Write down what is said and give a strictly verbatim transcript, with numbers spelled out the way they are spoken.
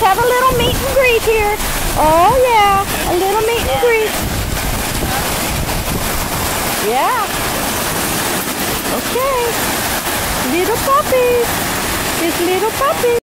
have a little meet and greet here. Oh yeah, a little meet and greet. Yeah. Okay. Little puppies. It's little puppies.